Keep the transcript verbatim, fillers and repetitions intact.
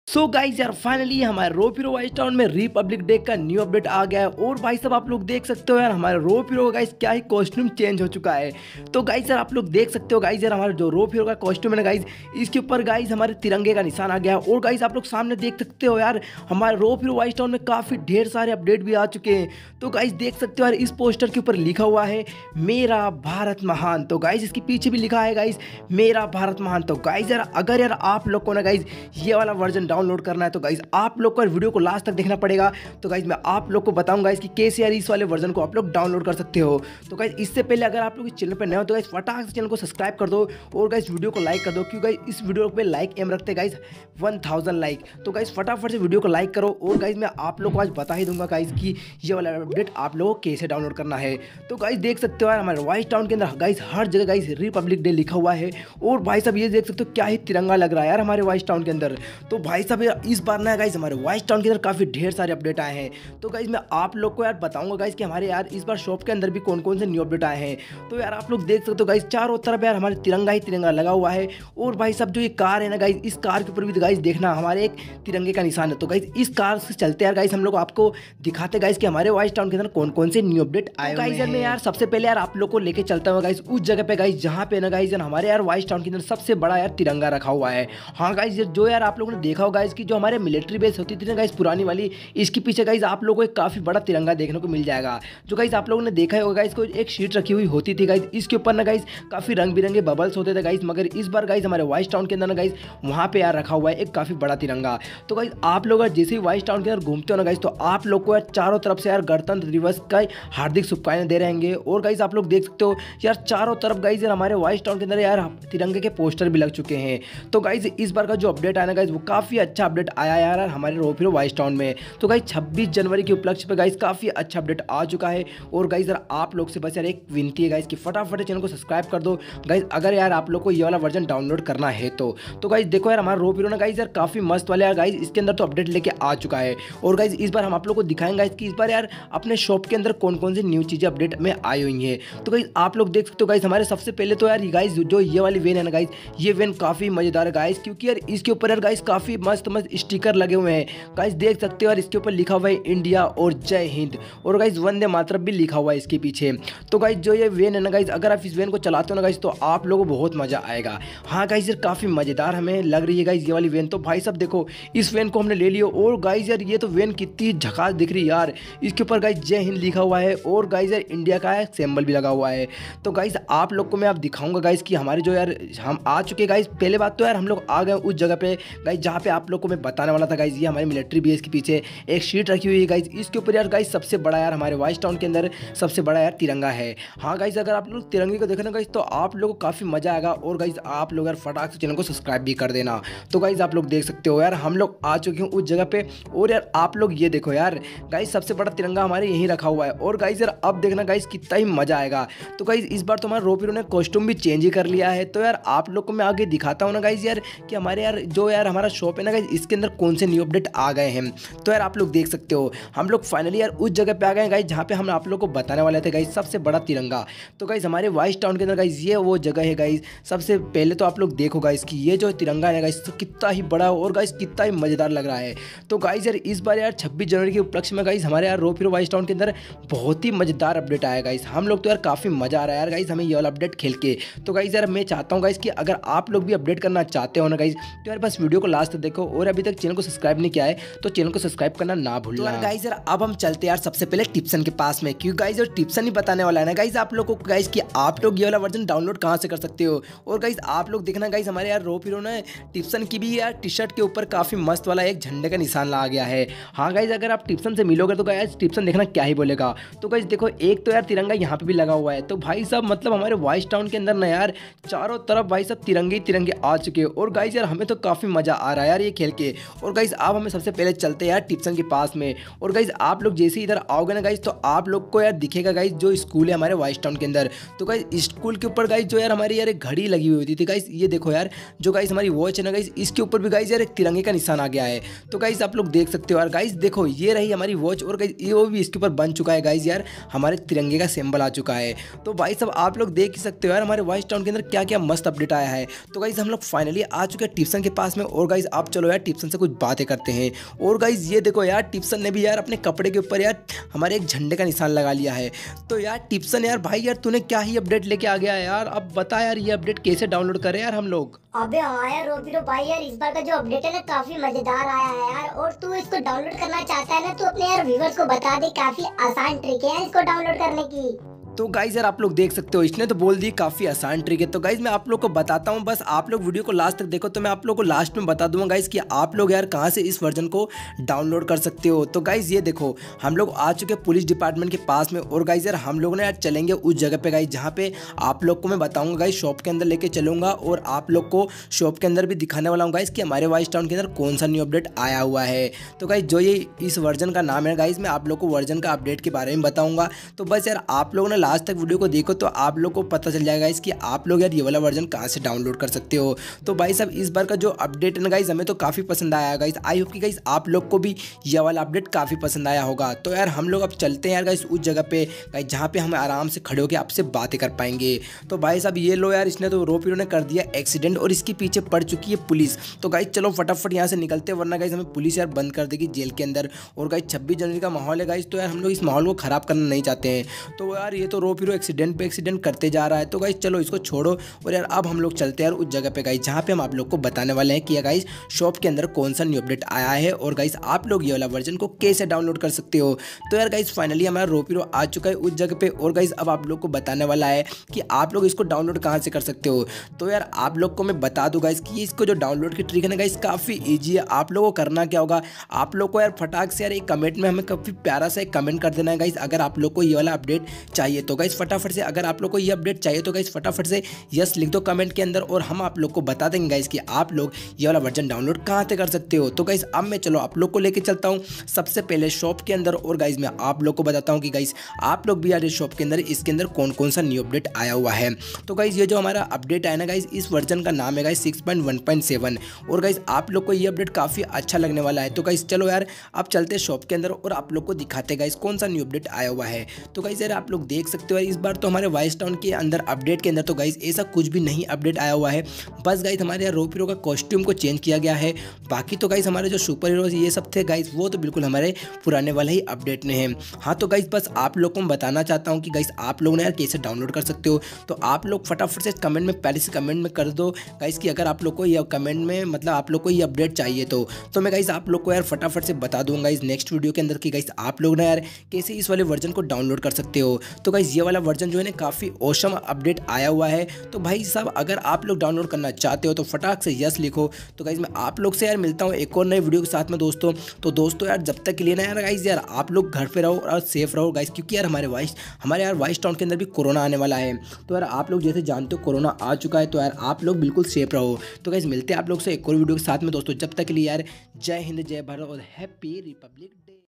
सो so guys यार finally हमारे रो पीरो वाइस टाउन में रिपब्लिक डे का न्यू अपडेट आ गया है। और भाई साहब आप लोग देख सकते हो यार हमारे रो पीरो गाइज क्या ही कॉस्ट्यूम चेंज हो चुका है। तो गाइज यार आप लोग देख सकते हो गाइज यार हमारे जो रो पीरो का कॉस्ट्यूम है ना गाइज, इसके ऊपर गाइज हमारे तिरंगे का निशान आ गया है। और गाइज आप लोग सामने देख सकते हो यार हमारे रो पीरो वाइस टाउन में काफ़ी ढेर सारे अपडेट भी आ चुके हैं। तो गाइज देख सकते हो यार इस पोस्टर के ऊपर लिखा हुआ है मेरा भारत महान। तो गाइज इसके पीछे भी लिखा है गाइज मेरा भारत महान। तो गाइज यार अगर यार आप लोग को ना गाइज ये वाला वर्जन डाउनलोड करना है तो गाइज आप लोग को वीडियो को लास्ट तक देखना पड़ेगा। तो गाइज मैं आप लोग को बताऊंगा गाइज कि कैसे यार इस वाले वर्जन को आप लोग डाउनलोड कर सकते हो। तो गाइज इससे पहले अगर आप लोग इस चैनल पर नए हो तो गाइज फटाक से चैनल को सब्सक्राइब कर दो और गाइज वीडियो को लाइक कर दो, क्योंकि गाइज इस वीडियो पे लाइक एम रखते गाइज वन थाउजेंड लाइक। तो गाइज फटाफट से वीडियो को लाइक करो। और गाइज मैं आप लोग को आज बता ही दूंगा गाइज कि ये वाला अपडेट आप लोगों को कैसे डाउनलोड करना है। तो गाइज देख सकते हो यार हमारे वाइस टाउन के अंदर गाइज हर जगह गाइज रिपब्लिक डे लिखा हुआ है। और भाई साहब ये देख सकते हो क्या ही तिरंगा लग रहा है यार हमारे वाइस टाउन के अंदर। तो भाई साहब यार इस बार ना गाइज हमारे वाइस टाउन के अंदर काफ़ी ढेर सारे अपडेट आए हैं। तो गाइज मैं आप लोग को यार बताऊंगा गाइज कि हमारे यार इस बार शॉप के अंदर भी कौन कौन से न्यू अपडेट आए हैं। तो यार आप लोग देख सकते हो गाइज चारों तरफ यार हमारे तिरंगा ही तिरंगा लगा हुआ है। और भाई साहब जो ये कार है ना गाइज, इस कार के ऊपर भी गाइज देखना हमारे एक तिरंगे का निशान है। तो गाइज इस कार से चलते यार गाइज हम लोग आपको दिखाते गाइज कि हमारे वाइस टाउन के अंदर कौन कौन से न्यू अपडेट आए हैं। गाइज मैं यार सबसे पहले यार आप लोग को लेके चलता हूँ गाइज उस जगह पे गाइज जहाँ पे ना गाइज हमारे यार वाइस टाउन के अंदर सबसे बड़ा यार तिरंगा रखा हुआ है। हाँ गाइज जो यार आप लोगों ने देखा होगा गाइज कि जो हमारे मिलिट्री बेस होती थी ना गाइज पुरानी वाली, इसके पीछे गाइज आप लोगों को एक काफी बड़ा तिरंगा देखने को मिल जाएगा। जो गाइज आप लोगों ने देखा होगा गाइज को एक शीट रखी हुई होती थी गाइज, इसके ऊपर ना गाइज काफी रंग बिरंगे बबल्स होते थे गाइज, मगर इस बार गाइज हमारे वाइस टाउन के अंदर ना गाइज वहाँ पे यार रखा हुआ है एक काफी बड़ा तिरंगा। तो गाइज आप लोग जैसे ही वाइस टाउन के अंदर घूमते हो ना गाइज तो आप लोग को यार चारों तरफ से यार गणतंत्र दिवस का हार्दिक शुभकामनाएं दे रहेंगे। और गाइज आप लोग देख सकते हो यार चारों तरफ गाइज यार हमारे वाइस टाउन के अंदर यार तिरंगे के पोस्टर भी लग चुके हैं। तो गाइज इस बार का जो अपडेट आया ना गाइज वो काफी अच्छा अपडेट आया यार हमारे रो पीरो वाइस टाउन में। तो गाइज छब्बीस जनवरी के उपलक्ष्य पे गाइज काफी अच्छा अपडेट आ चुका है। और गाइज यार आप लोग से बस यार एक विनती है गाइज कि फटाफट चैनल को सब्सक्राइब कर दो गाइज अगर यार आप लोग को ये वाला वर्जन डाउनलोड करना है तो। तो गाइज देखो यार हमारा रो पीरो ना गाइज यार काफी मस्त वाले यार गाइज इसके अंदर तो अपडेट लेके आ चुका है। और गाइज इस बार हम आप लोग को दिखाएंगे गाइज कि इस बार यार अपने शॉप के अंदर कौन कौन सी न्यू चीजें अपडेट में आई हुई है। तो गाइज आप लोग देख सकते हो गाइज हमारे सबसे पहले तो यार गाइज जो ये वाली वेन है ना गाइज, ये वेन काफी मजेदार है गाइज, क्योंकि यार इसके ऊपर यार गाइज काफी मस्त मस्त स्टिकर लगे हुए हैं गाइज, देख सकते हो यार इसके ऊपर लिखा हुआ है इंडिया और जय हिंद। और गाइज वंदे मातरम भी लिखा हुआ है इसके पीछे। तो गाइज जो ये वेन है ना गाइज अगर आप इस वेन को चलाते हो ना गाइज तो आप लोगों को बहुत मजा आएगा। हाँ गाइज यार काफी मजेदार हमें लग रही है गाइज ये वाली वेन। तो भाई साहब देखो इस वेन को हमने ले लिया। और गाइज यार ये तो वेन कितनी झकास दिख रही है यार, इसके ऊपर गाइज जय हिंद लिखा हुआ है और गाइज यार इंडिया का सिंबल भी लगा हुआ है। तो गाइज आप लोग को मैं आप दिखाऊंगा गाइज कि हमारे जो यार हम आ चुके गाइज। पहले बात तो यार हम लोग आ गए उस जगह पे गाइज जहाँ पे आप लोग को मैं बताने वाला था गाइज, ये हमारे मिलिट्री बेस के पीछे एक शीट रखी हुई है गाइज, इसके ऊपर यार गाइज सबसे बड़ा यार हमारे वाइस टाउन के अंदर सबसे बड़ा यार तिरंगा है। हाँ गाइज अगर आप लोग तिरंगे को देखना गाइज तो आप लोगों को काफी मजा आएगा। और गाइज आप लोग यार फटाक से चैनल को सब्सक्राइब भी कर देना। तो गाइज आप लोग देख सकते हो यार हम लोग आ चुके हैं उस जगह पे। और यार आप लोग ये देखो यार गाइज सबसे बड़ा तिरंगा हमारे यहीं रखा हुआ है। और गाइज यार अब देखना गाइज कितना ही मजा आएगा। तो गाइज इस बार तो हमारे रो पीरो ने कॉस्ट्यूम भी चेंज ही कर लिया है। तो यार आप लोग को मैं आगे दिखाता हूँ ना गाइज यार कि हमारे यार जो यार हमारा शॉप है ना गाइज इसके अंदर कौन से न्यू अपडेट आ गए हैं। तो यार आप लोग देख सकते हो हम लोग फाइनली यार उस जगह पे आ गए गाइज जहाँ पे हम आप लोग को बताने वाले थे गाइज सबसे बड़ा तिरंगा। तो गाइज हमारे वाइस टाउन के अंदर गाइज ये वो जगह है गाइज। सबसे पहले तो आप लोग देखो गाइज कि ये जो तिरंगा है गाइज तो कितना ही बड़ा और गाइज कितना ही मजेदार लग रहा है। तो गाइज यार इस बार यार छब्बीस जनवरी के उपलक्ष्य में गाइज हमारे यार रो पीरो वाइस टाउन के अंदर बहुत ही मजेदार अपडेट आया गाइज। हम लोग तो यार काफी मजा आ रहा है यार गाइज हमें ये वाला अपडेट खेल के। तो गाइज यार मैं चाहता हूँ गाइज कि अगर आप लोग भी अपडेट करना चाहते हो ना गाइज तो यार बस वीडियो को लास्ट तक देखो। और अभी तक चैनल को सब्सक्राइब नहीं किया है तो चैनल को सब्सक्राइब करना ना भूलना। तो गाइज यार अब हम चलते यार सबसे पहले टिप्सन के पास में, क्योंकि गाइज यार टिप्सन ही बताने वाला है ना गाइज आप लोग को गाइज कि आप लोग ये वाला वर्जन डाउनलोड कहाँ से कर सकते हो। और गाइज आप लोग देखना गाइज हमारे यार रो पीरो ने टिप्सन की भी यार टी शर्ट के ऊपर काफी मस्त वाला एक झंडे का निशान लगा गया है। हाँ गाइज अगर आप टिप्सन से मिलोगे तो गाइज टिप्सन देखना क्या ही बोलेगा। तो गाइज देखो एक तो यार तिरंगा यहाँ पे भी लगा हुआ है। तो भाई साहब मतलब हमारे वाइस टाउन के अंदर ना यार चारों तरफ भाई साहब तिरंगे तिरंगे आ चुके हैं। और गाइज यार हमें तो काफी मजा आ रहा है यार ये खेल के। और गाइज आप हमें सबसे पहले चलते हैं यार टिप्सन के पास में। और गाइज आप लोग जैसे इधर आओगे ना गाइज तो आप लोग को यार दिखेगा गाइज जो स्कूल है हमारे वाइस टाउन के अंदर। तो गाइज स्कूल के ऊपर गाइज जो यार हमारी यार एक घड़ी लगी हुई होती थी गाइज, ये देखो यार जो गाइज हमारी वॉच है ना गाइज इसके ऊपर भी गाइज यार एक तिरंगे का निशान आ गया है। तो गाइज आप लोग देख सकते हो यार गाइज देखो ये रही हमारी वॉच और गाइज ये वो भी इसके ऊपर बन चुका है गाइज यार हमारे तिरंगे का सिंबल आ चुका है। तो भाई साहब आप लोग देख ही सकते हो यार हमारे वाइस टाउन के अंदर क्या क्या मस्त अपडेट आया है। तो गाइज हम लोग फाइनली आ चुके हैं टिप्सन के पास में। और गाइज आप चलो यार टिप्सन से कुछ बातें करते हैं। और गाइज ये देखो यार टिप्सन ने भी यार अपने कपड़े के ऊपर यार हमारे एक झंडे का निशान लगा लिया है। तो यार टिप्सन यार भाई यार तूने क्या ही अपडेट लेके आ गया है यार, अब बता यार ये अपडेट कैसे डाउनलोड करें यार हम लोग। अबे हाँ यार रोबीरो भाई यार, इस बार का जो अपडेट है ना काफी मजेदार आया है यार। और तू इसको डाउनलोड करना चाहता है ना तो अपने यार व्यूअर्स को बता दे, काफी आसान ट्रिक है यार इसको डाउनलोड करने की। तो गाइज यार आप लोग देख सकते हो इसने तो बोल दी काफ़ी आसान ट्रिक है। तो गाइज मैं आप लोग को बताता हूँ, बस आप लोग वीडियो को लास्ट तक देखो। तो मैं आप लोग को लास्ट में बता दूंगा गाइज कि आप लोग यार कहाँ से इस वर्जन को डाउनलोड कर सकते हो। तो गाइज ये देखो हम लोग आ चुके पुलिस डिपार्टमेंट के पास में। और गाइज यार हम लोग ना यार चलेंगे उस जगह पे गाइज जहाँ पे आप लोग को मैं बताऊँगा गाइज, शॉप के अंदर लेके चलूँगा और आप लोग को शॉप के अंदर भी दिखाने वाला हूँ गाइज कि हमारे वाइस टाउन के अंदर कौन सा न्यू अपडेट आया हुआ है। तो गाइज जो ये इस वर्जन का नाम है गाइज, मैं आप लोग को वर्जन का अपडेट के बारे में बताऊँगा। तो बस यार आप लोग ने लास्ट तक वीडियो को देखो तो आप लोग को पता चल जाएगा इसकी आप लोग यार ये वाला वर्जन कहाँ से डाउनलोड कर सकते हो। तो भाई साहब इस बार का जो अपडेट है ना गाइज हमें तो काफ़ी पसंद आया है गाइज। आई होप कि गाइज आप लोग को भी ये वाला अपडेट काफ़ी पसंद आया होगा। तो यार हम लोग अब चलते हैं यार गाइज उस जगह पे गाइज जहाँ पे हम आराम से खड़े होकर आपसे बातें कर पाएंगे। तो भाई साहब ये लो यार, इसने तो रोपीरो ने कर दिया एक्सीडेंट और इसके पीछे पड़ चुकी है पुलिस। तो गाइज चलो फटाफट यहाँ से निकलते हैं, वरना गाइज हमें पुलिस यार बंद कर देगी जेल के अंदर। और गाइज छब्बीस जनवरी का माहौल है गाइज, तो यार हम लोग इस माहौल को खराब करना नहीं चाहते हैं। तो यार ये तो रोपीरो एक्सीडेंट पे एक्सीडेंट करते जा रहा है। तो गाइज चलो इसको छोड़ो और यार अब हम लोग चलते हैं यार उस जगह पे गाइज जहाँ पे हम आप लोग को बताने वाले हैं कि गाइज शॉप के अंदर कौन सा न्यू अपडेट आया है और गाइज आप लोग ये वाला वर्जन को कैसे डाउनलोड कर सकते हो। तो यार गाइज फाइनली हमारा रोपीरो आ चुका है उस जगह पे और गाइज अब आप लोग को बताने वाला है कि आप लोग इसको डाउनलोड कहाँ से कर सकते हो। तो यार आप लोग को मैं बता दूँ गाइज कि इसको जो डाउनलोड की ट्रिक है ना गाइज काफ़ी ईजी है। आप लोगों को करना क्या होगा, आप लोग को यार फटाक से यार एक कमेंट में हमें काफ़ी प्यारा सा एक कमेंट कर देना है गाइज अगर आप लोग को ये वाला अपडेट चाहिए। तो गाइज फटाफट से अगर आप लोग को ये अपडेट चाहिए तो गाइज फटाफट से यस लिख दो कमेंट के अंदर और हम आप लोग को बता देंगे गाइज कि आप लोग ये वाला वर्जन डाउनलोड कहाँ से कर सकते हो। तो गाइज अब मैं चलो आप लोग को लेके चलता हूँ सबसे पहले शॉप के अंदर और गाइज मैं आप लोग को बताता हूँ कि गाइज आप लोग भी यार शॉप के अंदर इसके अंदर कौन कौन सा न्यू अपडेट आया हुआ है। तो गाइज ये जो हमारा अपडेट आया ना गाइज, इस वर्जन का नाम है guys six point one point seven और गाइज आप लोग को ये अपडेट काफ़ी अच्छा लगने वाला है। तो गाइज चलो यार अब चलते शॉप के अंदर और आप लोग को दिखाते गाइज कौन सा न्यू अपडेट आया हुआ है। तो गाइज यार आप लोग देख सकते हो इस बार तो हमारे वाइस टाउन के अंदर अपडेट के अंदर तो गाइज ऐसा कुछ भी नहीं अपडेट आया हुआ है। बस गाइज हमारे यहाँ रोपीरो का कॉस्ट्यूम को चेंज किया गया है। बाकी तो गाइज हमारे जो सुपर हीरोज ये सब थे गाइज वो तो बिल्कुल हमारे पुराने वाले ही अपडेट में है। हाँ तो गाइज बस आप लोग को मैं बताना चाहता हूँ कि गाइज आप लोग ने यार कैसे डाउनलोड कर सकते हो। तो आप लोग फटाफट से कमेंट में पहले से कमेंट में कर दो गाइज कि अगर आप लोग को ये कमेंट में मतलब आप लोग को ये अपडेट चाहिए तो तो मैं गाइज आप लोग को यार फटाफट से बता दूंगा इस नेक्स्ट वीडियो के अंदर कि गाइज आप लोग ना यार कैसे इस वाले वर्जन को डाउनलोड कर सकते हो। तो गाइज ये वाला वर्जन जो है ना काफ़ी ऑसम अपडेट आया हुआ है। तो भाई साहब अगर आप लोग डाउनलोड करना चाहते हो तो फटाक से यस लिखो। तो गाइज मैं आप लोग से यार मिलता हूँ एक और नए वीडियो के साथ में दोस्तों। तो दोस्तों यार जब तक के लिए ना यार गाइज यार आप लोग घर पे रहो और सेफ रहो गाइज, क्योंकि यार हमारे वाइस हमारे यार वाइस टाउन के अंदर भी कोरोना आने वाला है। तो यार आप लोग जैसे जानते हो कोरोना आ चुका है, तो यार आप लोग बिल्कुल सेफ रहो। तो गाइज मिलते हैं आप लोग से एक और वीडियो के साथ में दोस्तों। जब तक के लिए यार जय हिंद जय भारत और हैप्पी रिपब्लिक डे।